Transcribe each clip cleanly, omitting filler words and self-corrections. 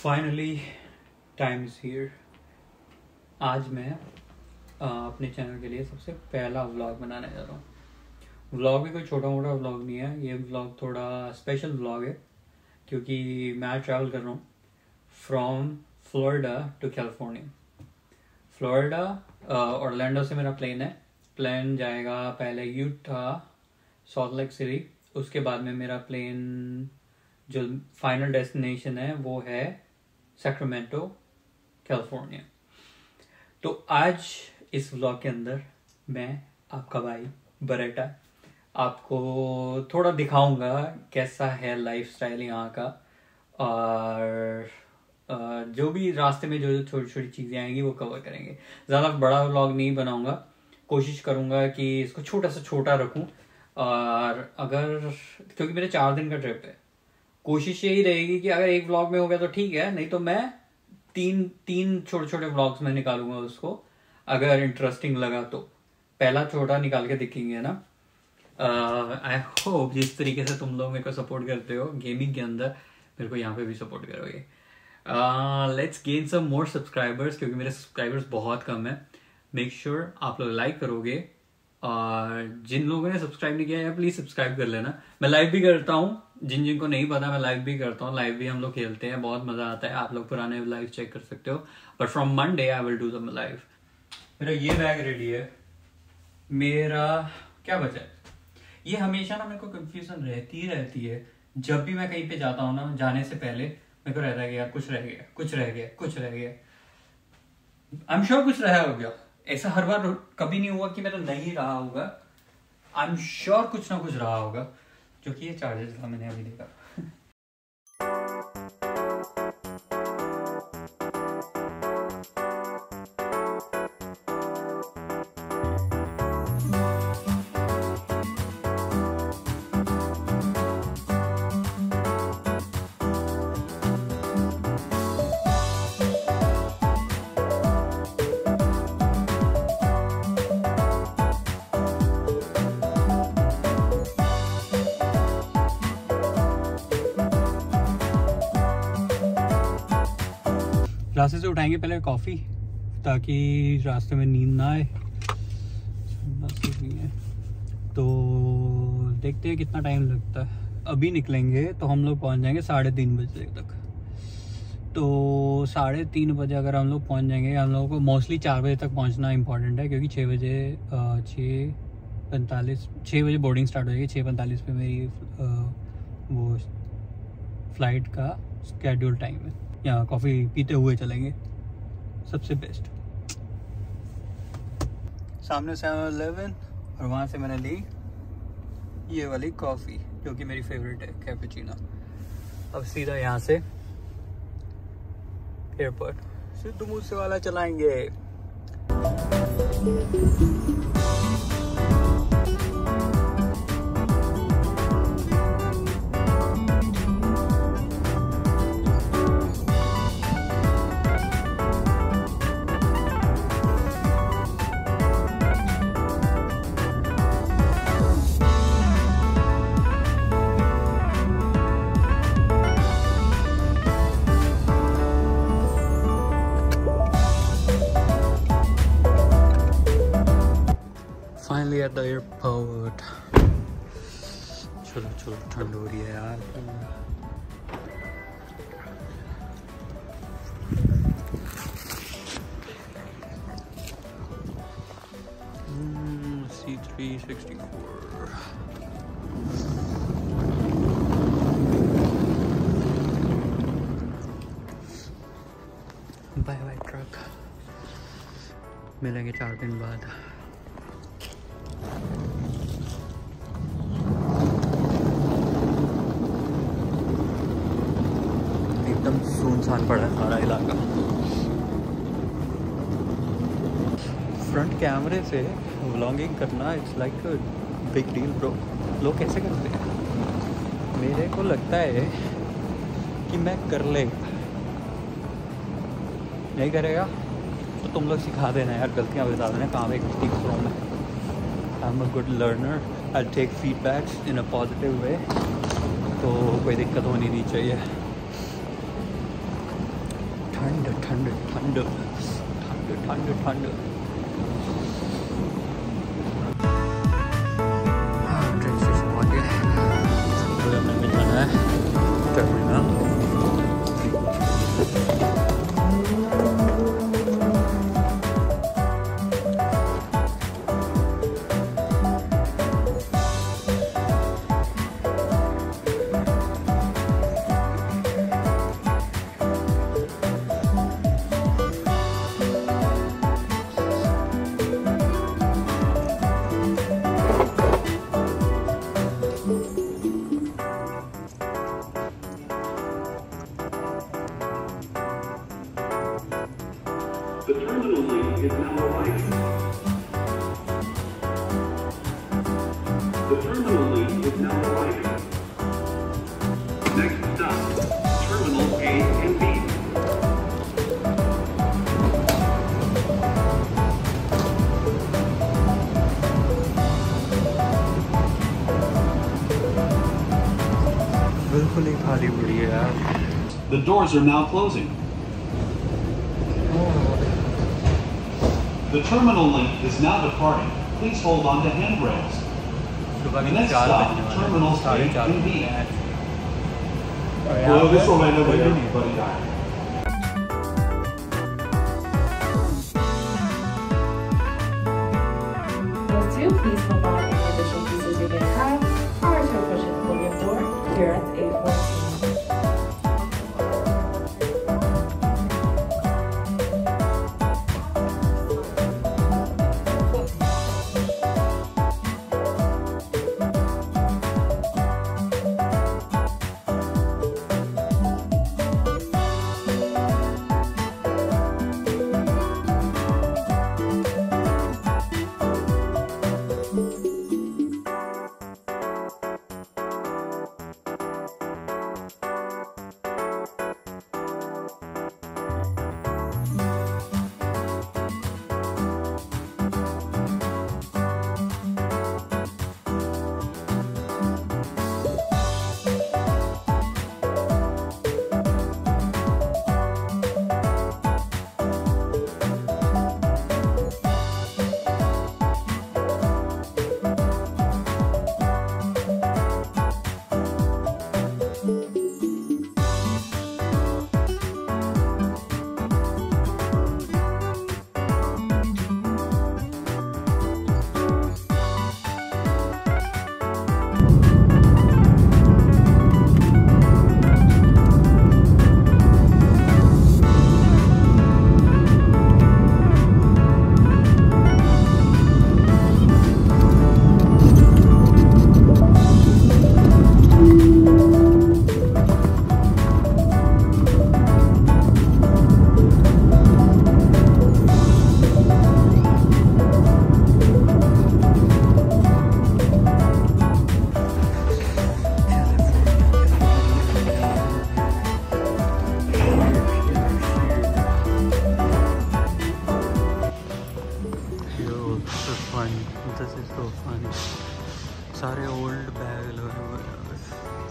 Finally time is here. आज मैं अपने चैनल के लिए सबसे पहला व्लॉग बनाने जा रहा हूँ। व्लॉग भी कोई छोटा मोटा व्लॉग नहीं है, ये व्लॉग थोड़ा स्पेशल व्लॉग है क्योंकि मैं ट्रैवल कर रहा हूँ from Florida to California. Florida Orlando से मेरा प्लेन है। प्लेन जाएगा पहले यूटा, सॉल्ट लेक सिटी, उसके बाद में मेरा प्लेन जो फाइनल डेस्टिनेशन है वो है सैक्रामेंटो, कैलिफोर्निया। तो आज इस व्लॉग के अंदर मैं आपका भाई बरेटा आपको थोड़ा दिखाऊंगा कैसा है लाइफस्टाइल यहाँ का, और जो भी रास्ते में जो छोटी छोटी चीज़ें आएंगी वो कवर करेंगे। ज़्यादा बड़ा व्लॉग नहीं बनाऊंगा, कोशिश करूंगा कि इसको छोटा सा छोटा रखूं। और अगर क्योंकि मेरे 4 दिन का ट्रिप है, कोशिश यही रहेगी कि अगर एक व्लॉग में हो गया तो ठीक है, नहीं तो मैं तीन छोटे छोटे व्लॉग्स में निकालूंगा उसको, अगर इंटरेस्टिंग लगा तो। पहला छोटा निकाल के दिखेंगे ना। आई होप जिस तरीके से तुम लोग मेरे को सपोर्ट करते हो गेमिंग के अंदर, मेरे को यहाँ पे भी सपोर्ट करोगे। Let's gain some more subscribers, क्योंकि मेरे सब्सक्राइबर्स बहुत कम है। मेक श्योर आप लोग लाइक करोगे, और जिन लोगों ने सब्सक्राइब नहीं किया है प्लीज सब्सक्राइब कर लेना। मैं लाइव भी करता हूँ, जिनको नहीं पता मैं लाइव भी करता हूँ। लाइव भी हम लोग खेलते हैं, बहुत मजा आता है। आप लोग पुराने लाइव चेक कर सकते हो, but from Monday I will do the live. मेरा ये बैग रेडी है। मेरा क्या बचा है, ये हमेशा ना मेरे को कंफ्यूजन रहती है। जब भी मैं कहीं पे जाता हूँ ना, जाने से पहले मेरे को रहता है कि यार कुछ रह गया। आई एम श्योर कुछ रहा होगा। ऐसा हर बार कभी नहीं हुआ कि मेरा नहीं रहा होगा। आई एम श्योर कुछ ना कुछ रहा होगा। जो कि ये चार्जर था, मैंने अभी देखा। रास्ते से उठाएंगे पहले कॉफ़ी, ताकि रास्ते में नींद ना आए। तो देखते हैं कितना टाइम लगता है। अभी निकलेंगे तो हम लोग पहुंच जाएंगे 3:30 बजे तक। तो 3:30 बजे अगर हम लोग पहुंच जाएंगे, हम लोगों को मोस्टली 4 बजे तक पहुंचना इंपॉर्टेंट है, क्योंकि 6 बजे बोर्डिंग स्टार्ट हो जाएगी। 6:45 पे मेरी वो फ्लाइट का स्केड्यूल टाइम है। यहाँ कॉफ़ी पीते हुए चलेंगे, सबसे बेस्ट। सामने 7-Eleven, और वहाँ से मैंने ली ये वाली कॉफ़ी जो कि मेरी फेवरेट है, कैपुचिनो। अब सीधा यहाँ से एयरपोर्ट सिद्धू मूसेवाला चलाएंगे। At the airport. चलो ठंड हो रही है यार। C364 bye truck. मिलेंगे 4 दिन बाद। एकदम सुनसान पड़ा है सारा इलाका। फ्रंट कैमरे से व्लॉगिंग करना it's like a big deal bro. लोग कैसे करते हैं? मेरे को लगता है कि मैं कर लेगा, नहीं करेगा तो तुम लोग सिखा देना यार, गलतियाँ बता देना कहाँ पे ठीक प्रॉब्लम है। I am a good learner, I take feedbacks in a positive way, तो कोई दिक्कत होनी नहीं चाहिए। ठंड ठंड ठंड ठंड ठंड ठंड। ट्रेन स्टेशन आ गया, हमें मिल जाना है terminal. The terminal link is now arriving. The terminal link is now arriving. Next stop, Terminal A and B. बिल्कुल ही खाली पड़ी है यार। The doors are now closing. The terminal link is now departing. Please hold on to handrails. सुबह The के next 4 stop, बजने वाले Terminals A 4:30 and B. और यहाँ Well, this पे will end up कोई with नहीं है। everybody. Please hold on any additional pieces you may have prior to approaching the podium door here at the A14. This is so funny. सारे old bag लगे हुए हैं बस।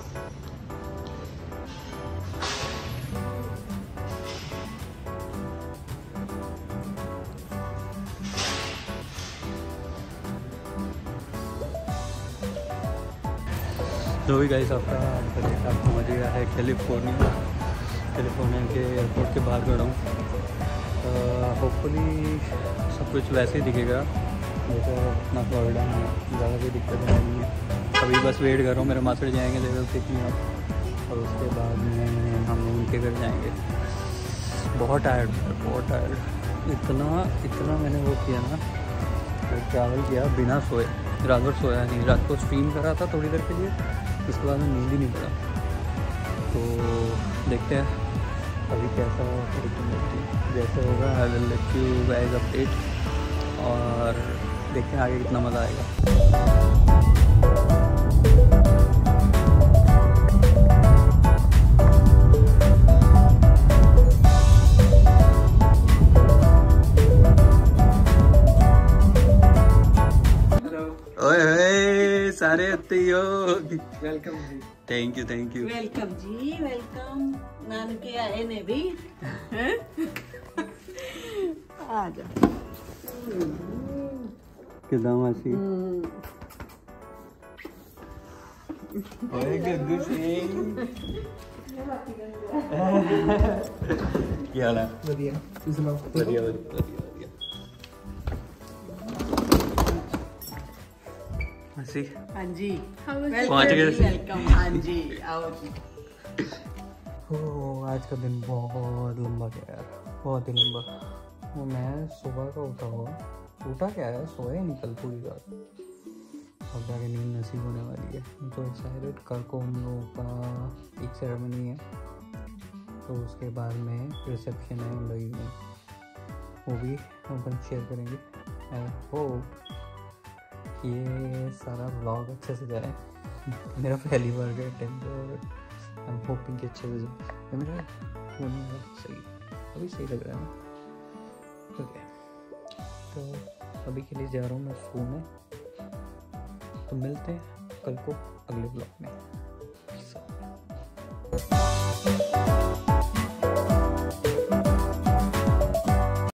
तो भी गाइस आपका आप पहुँच गया है कैलिफोर्निया के एयरपोर्ट के बाहर खड़ा हूँ। होपफुली सब कुछ वैसे ही दिखेगा जैसे अपना फ्लोरिडा में, ज़्यादा कोई दिक्कत नहीं है। अभी बस वेट कर रहा हूँ, मेरे मास्टर जाएंगे लेवल पिकनिक अप और उसके बाद में हम उनके घर जाएंगे। बहुत टायर्ड इतना मैंने वो किया ना, तो ट्रैवल किया बिना सोए, रात भर सोया नहीं। रात को स्ट्रीम करा था थोड़ी देर के लिए, उसके बाद में नींद ही नहीं पड़ा। तो देखते हैं अभी कैसा जैसे होगा, I will let you guys update और देखते हैं आगे कितना मज़ा आएगा। सारे आते ही हो। वेलकम जी। थैंक यू वेलकम जी, वेलकम। नानके आए ने भी हैं? आ जा। किदा मासी ओए गग्गू सिंह क्या हाल है? बढ़िया, तुम सुनाओ। बढ़िया। मासी हाँ जी, पहुंच गए। वेलकम। हाँ जी, आओ जी। आज का दिन बहुत लंबा गया यार, बहुत ही लंबा। वो मैं सुबह का उठा क्या है, सोया ही नहीं कल पूरी रात। अब जाके नींद नसीब होने वाली है। तो एक्साइटेड। कल को हम लोगों का एक सेरेमनी है, तो उसके बाद में रिसेप्शन है हम लोग में, वो भी अपन शेयर करेंगे। आई होप ये सारा व्लॉग अच्छे से जाए। मेरा पहली बार का अटेम्प्ट है और आई एम होपिंग कि अच्छे से जाए। मेरा होने वाला सही, अभी सही लग रहा है ना। ओके, तो अभी के लिए जा रहा हूँ मैं सोने। तो मिलते हैं कल को अगले ब्लॉग में।